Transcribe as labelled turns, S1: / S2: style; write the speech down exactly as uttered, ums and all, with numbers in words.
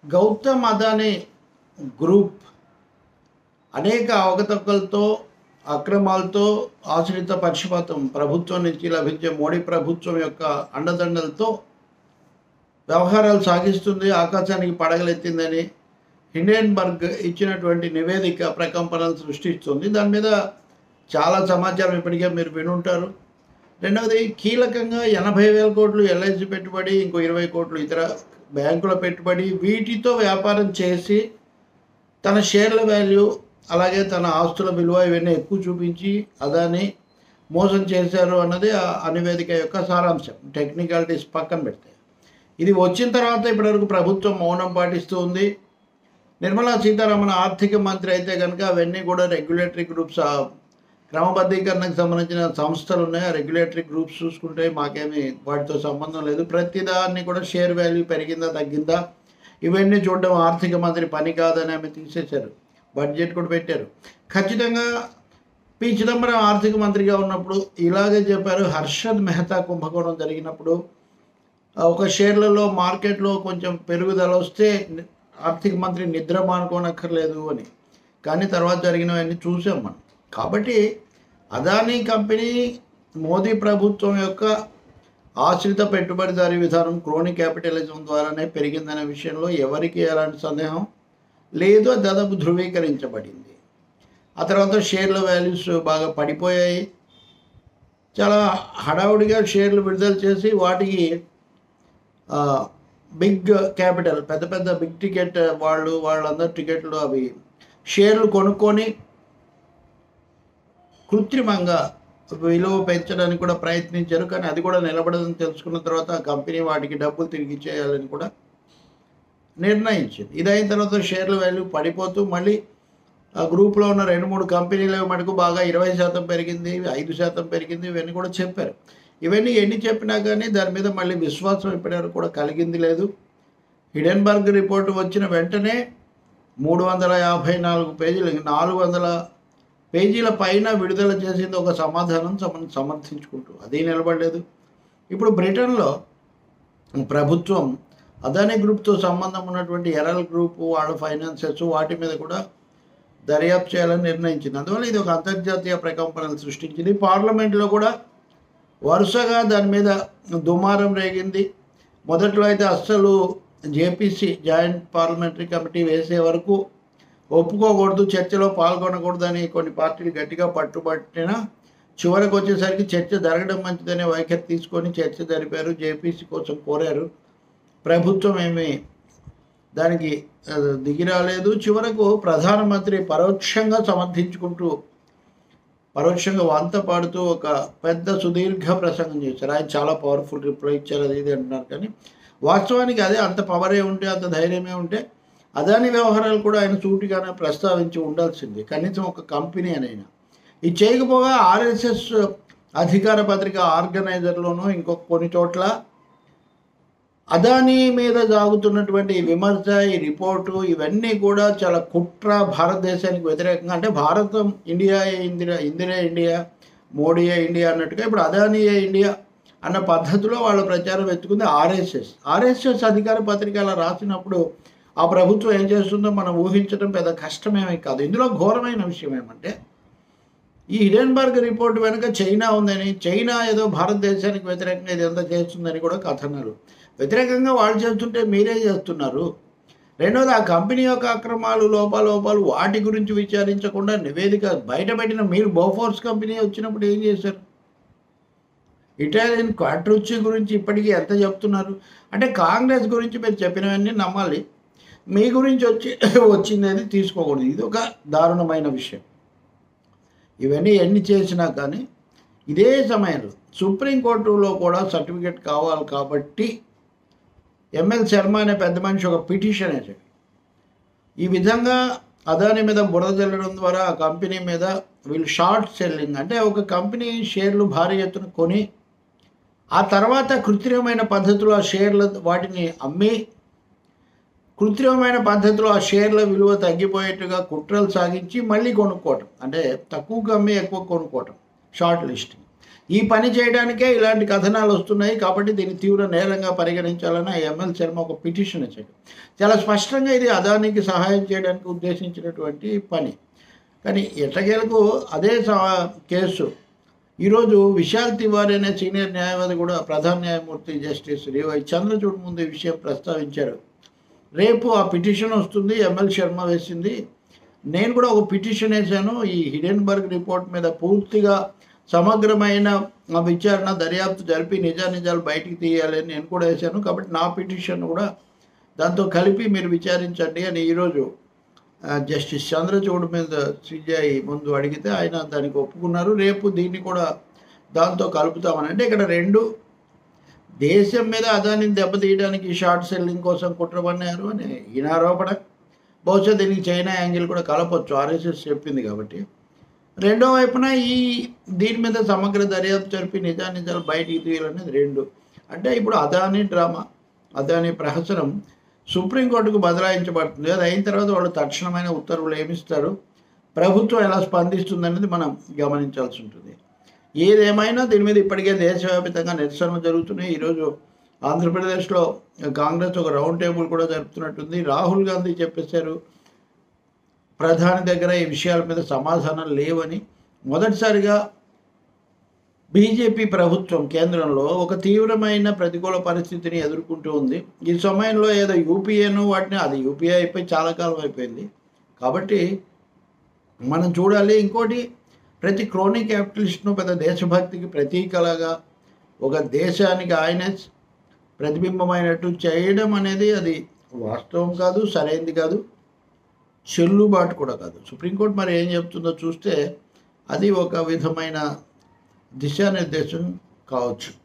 S1: Gautam Adani group అనేక అవకతవకలతో అక్రమాలతో ఆశ్రిత పక్షపాతం ప్రభుత్వం నుంచి లభించే మోడీ ప్రభుత్వం యొక్క అండదండలతో వ్యవహారాలు సాగిస్తుంది, ఆకాశానికి పడగలెత్తిందని హిండెన్బర్గ్ ఇచ్చినటువంటి నివేదిక ప్రకంపనలు సృష్టిస్తుంది. దాని మీద చాలా సమాచారం ఇప్పటికే మీరు వినుంటారు. రెండవది, కీలకంగా ఎనభై వేల కోట్లు ఎల్ఐసి పెట్టుబడి, ఇంకో ఇరవై కోట్లు ఇతర బ్యాంకుల పెట్టుబడి, వీటితో వ్యాపారం చేసి తన షేర్ల వాల్యూ అలాగే తన ఆస్తుల విలువ ఇవన్నీ ఎక్కువ చూపించి అదాని మోసం చేశారు అన్నది ఆ నివేదిక యొక్క సారాంశం. టెక్నికాలిటీస్ పక్కన పెడితే ఇది వచ్చిన తర్వాత ఇప్పటివరకు ప్రభుత్వం మౌనం పాటిస్తూ ఉంది. నిర్మలా సీతారామన్ ఆర్థిక మంత్రి అయితే కనుక అవన్నీ కూడా రెగ్యులేటరీ గ్రూప్స్, క్రమబద్ధీకరణకు సంబంధించిన సంస్థలు ఉన్నాయి. ఆ రెగ్యులేటరీ గ్రూప్స్ చూసుకుంటే మాకేమీ వాటితో సంబంధం లేదు. ప్రతిదాన్ని కూడా షేర్ వాల్యూ పెరిగిందా తగ్గిందా ఇవన్నీ చూడడం ఆర్థిక మంత్రి పని కాదని ఆమె తీసేశారు. బడ్జెట్ కూడా పెట్టారు. ఖచ్చితంగా పి చిదంబరం ఆర్థిక మంత్రిగా ఉన్నప్పుడు ఇలాగే చెప్పారు. హర్షద్ మెహతా కుంభకోణం జరిగినప్పుడు ఒక షేర్లలో మార్కెట్లో కొంచెం పెరుగుదల వస్తే ఆర్థిక మంత్రి నిద్ర మానుకోనక్కర్లేదు అని. కానీ తర్వాత జరిగినవన్నీ చూసాం మనం. కాబట్టి అదానీ కంపెనీ మోదీ ప్రభుత్వం యొక్క ఆశ్రిత పెట్టుబడిదారీ విధానం క్రోనీ క్యాపిటలిజం ద్వారానే పెరిగిందనే విషయంలో ఎవరికి ఎలాంటి సందేహం లేదు. అది దాదాపు ధృవీకరించబడింది. ఆ తర్వాత షేర్ల వాల్యూస్ బాగా పడిపోయాయి. చాలా హడావుడిగా షేర్లు విడుదల చేసి వాటికి బిగ్ క్యాపిటల్, పెద్ద పెద్ద బిగ్ టికెట్ వాళ్ళు వాళ్ళందరూ టికెట్లు అవి షేర్లు కొనుక్కొని కృత్రిమంగా విలువ పెంచడానికి కూడా ప్రయత్నించారు. కానీ అది కూడా నిలబడదని తెలుసుకున్న తర్వాత ఆ కంపెనీ వాటికి డబ్బులు తిరిగి ఇచ్చేయాలని కూడా నిర్ణయించింది. ఇదైన తర్వాత షేర్ల వాల్యూ పడిపోతూ మళ్ళీ ఆ గ్రూప్లో ఉన్న రెండు మూడు కంపెనీల మటుకు బాగా ఇరవై శాతం పెరిగింది, ఐదు శాతం పెరిగింది, ఇవన్నీ కూడా చెప్పారు. ఇవన్నీ ఎన్ని చెప్పినా కానీ దాని మీద మళ్ళీ విశ్వాసం ఇప్పటివరకు కూడా కలిగింది లేదు. హిడెన్బర్గ్ రిపోర్టు వచ్చిన వెంటనే మూడు వందల యాభై నాలుగు పేజీలు నాలుగు వందల పేజీల పైన విడుదల చేసింది ఒక సమాధానం సమర్థించుకుంటూ. అది నిలబడలేదు. ఇప్పుడు బ్రిటన్లో ప్రభుత్వం అదానీ గ్రూప్తో సంబంధం ఉన్నటువంటి ఎరల్ గ్రూప్ వాళ్ళ ఫైనాన్సెస్ వాటి మీద కూడా దర్యాప్తు చేయాలని నిర్ణయించింది. అందువల్ల ఇది ఒక అంతర్జాతీయ ప్రకంపనలు సృష్టించింది. పార్లమెంట్లో కూడా వరుసగా దాని మీద దుమారం రేగింది. మొదట్లో అయితే అస్సలు జేపీసీ జాయింట్ పార్లమెంటరీ కమిటీ వేసే వరకు ఒప్పుకోకూడదు, చర్చలో పాల్గొనకూడదని కొన్ని పార్టీలు గట్టిగా పట్టుబట్టిన చివరికి వచ్చేసరికి చర్చ జరగడం మంచిదనే వైఖరి తీసుకొని చర్చ జరిపారు. జేపీసీ కోసం కోరారు. ప్రభుత్వం ఏమీ దానికి దిగి రాలేదు. చివరకు ప్రధానమంత్రి పరోక్షంగా సమర్థించుకుంటూ పరోక్షంగా వంత పాడుతూ ఒక పెద్ద సుదీర్ఘ ప్రసంగం చేశారు. ఆయన చాలా పవర్ఫుల్ రిప్లై ఇచ్చారు, అది ఇది అంటున్నారు. కానీ వాస్తవానికి అదే అంత పవరే ఉంటే, అంత ధైర్యమే ఉంటే అదాని వ్యవహారాలు కూడా ఆయన సూటిగానే ప్రస్తావించి ఉండాల్సింది, కనీసం ఒక కంపెనీ అనైనా. ఇది చేయకపోగా ఆర్ఎస్ఎస్ అధికార పత్రిక ఆర్గనైజర్లోనూ ఇంకొక కొన్ని చోట్ల అదానీ మీద సాగుతున్నటువంటి విమర్శ, ఈ రిపోర్టు ఇవన్నీ కూడా చాలా కుట్ర, భారతదేశానికి వ్యతిరేకంగా. అంటే భారతం ఇండియా ఇందిరా ఇందిరా ఇండియా, మోడీయే ఇండియా అన్నట్టుగా ఇప్పుడు అదానీయే ఇండియా అన్న పద్ధతిలో వాళ్ళ ప్రచారం ఎత్తుకుంది ఆర్ఎస్ఎస్. ఆర్ఎస్ఎస్ అధికార పత్రిక అలా రాసినప్పుడు ఆ ప్రభుత్వం ఏం చేస్తుందో మనం ఊహించడం పెద్ద కష్టమేమీ కాదు. ఇందులో ఘోరమైన విషయం ఏమంటే ఈ హిడెన్బర్గ్ రిపోర్ట్ వెనుక చైనా ఉందని, చైనా ఏదో భారతదేశానికి వ్యతిరేకంగా ఇదంతా చేస్తుందని కూడా కథనాలు. వ్యతిరేకంగా వాళ్ళు చేస్తుంటే మీరే చేస్తున్నారు. రెండోది, ఆ కంపెనీ యొక్క అక్రమాలు, లోపాలోపాలు వాటి గురించి విచారించకుండా నివేదిక బయటపెట్టిన మీరు బోఫోర్స్ కంపెనీ వచ్చినప్పుడు ఏం చేశారు? ఇటాలియన్ క్వాట్రుచ్చి గురించి ఇప్పటికీ ఎంత చెప్తున్నారు? అంటే కాంగ్రెస్ గురించి మీరు చెప్పినవన్నీ నమ్మాలి, మీ గురించి వచ్చి వచ్చిందని తీసుకోకూడదు. ఇది ఒక దారుణమైన విషయం. ఇవన్నీ ఎన్ని చేసినా కానీ ఇదే సమయంలో సుప్రీంకోర్టులో కూడా సర్టిఫికేట్ కావాలి కాబట్టి ఎంఎల్ శర్మ అనే పెద్ద మనిషి ఒక పిటిషన్ వేసాడు. ఈ విధంగా అదాని మీద బురద జల్లడం ద్వారా ఆ కంపెనీ మీద వీళ్ళు షార్ట్ సెల్లింగ్, అంటే ఒక కంపెనీ షేర్లు భారీ ఎత్తున కొని ఆ తర్వాత కృత్రిమమైన పద్ధతిలో ఆ షేర్ల వాటిని అమ్మి కృత్రిమమైన పద్ధతిలో ఆ షేర్ల విలువ తగ్గిపోయేట్టుగా కుట్రలు సాగించి మళ్ళీ కొనుక్కోవటం, అంటే తక్కువగా అమ్మి ఎక్కువ కొనుక్కోవటం, షార్ట్ లిస్టింగ్. ఈ పని చేయడానికే ఇలాంటి కథనాలు వస్తున్నాయి, కాబట్టి దీన్ని తీవ్ర నేరంగా పరిగణించాలని ఎంఎల్ శర్మ ఒక పిటిషన్ ఇచ్చాడు. చాలా స్పష్టంగా ఇది అదానికి సహాయం చేయడానికి ఉద్దేశించినటువంటి పని. కానీ ఎట్టకేలకు అదే కేసు ఈరోజు విశాల్ తివారీ అనే సీనియర్ న్యాయవాది కూడా ప్రధాన న్యాయమూర్తి జస్టిస్ డివై చంద్రచూడ్ ముందు ఈ విషయం ప్రస్తావించారు. రేపు ఆ పిటిషన్ వస్తుంది, ఎంఎల్ శర్మ వేసింది. నేను కూడా ఒక పిటిషన్ వేశాను, ఈ హిడెన్బర్గ్ రిపోర్ట్ మీద పూర్తిగా సమగ్రమైన విచారణ దర్యాప్తు జరిపి నిజానిజాలు బయటికి తీయాలని నేను కూడా వేశాను. కాబట్టి నా పిటిషన్ కూడా దాంతో కలిపి మీరు విచారించండి అని ఈరోజు జస్టిస్ చంద్రచూడ్ మీద సిబిఐ ముందు అడిగితే ఆయన దానికి ఒప్పుకున్నారు. రేపు దీన్ని కూడా దాంతో కలుపుతామని. అంటే ఇక్కడ రెండు దేశం మీద అదానిని దెబ్బతీయడానికి షార్ట్ సెల్లింగ్ కోసం కుట్రపన్నారు అని ఈయన ఆరోపణ. బహుశా దీనికి చైనా యాంగిల్ కూడా కలపొచ్చు, ఆర్ఎస్ఎస్ చెప్పింది కాబట్టి. రెండో వైపున ఈ దీని మీద సమగ్ర దర్యాప్తు జరిపి నిజానిజాలు బయటికి తీయాలనేది రెండు. అంటే ఇప్పుడు అదాని డ్రామా, అదాని ప్రహసనం సుప్రీంకోర్టుకు బదలాయించబడుతుంది. అది అయిన తర్వాత వాళ్ళు తక్షణమైన ఉత్తర్వులు ఏమిస్తారు, ప్రభుత్వం ఎలా స్పందిస్తుంది అనేది మనం గమనించాల్సి ఉంటుంది. ఏదేమైనా దీని మీద ఇప్పటికే దేశవ్యాప్తంగా నిరసనలు జరుగుతున్నాయి. ఈరోజు ఆంధ్రప్రదేశ్లో కాంగ్రెస్ ఒక రౌండ్ టేబుల్ కూడా జరుపుతున్నట్టుంది. రాహుల్ గాంధీ చెప్పేశారు ప్రధాని దగ్గర ఈ విషయాల మీద సమాధానం లేవని. మొదటిసారిగా బీజేపీ ప్రభుత్వం కేంద్రంలో ఒక తీవ్రమైన ప్రతికూల పరిస్థితిని ఎదుర్కొంటూ ఉంది. ఈ సమయంలో ఏదో యూపీఏను వాటిని, అది యూపీఏ అయిపోయి చాలా కాలం అయిపోయింది కాబట్టి మనం చూడాలి. ఇంకోటి, ప్రతి క్రోనీ క్యాపిటలిస్ట్ను పెద్ద దేశభక్తికి ప్రతీకలాగా ఒక దేశానికి ఆయనే ప్రతిబింబమైనట్టు చేయడం అనేది అది వాస్తవం కాదు, సరైనది కాదు, చెల్లుబాటు కూడా కాదు. సుప్రీంకోర్టు మరి ఏం చెప్తుందో చూస్తే అది ఒక విధమైన దిశానిర్దేశం కావచ్చు.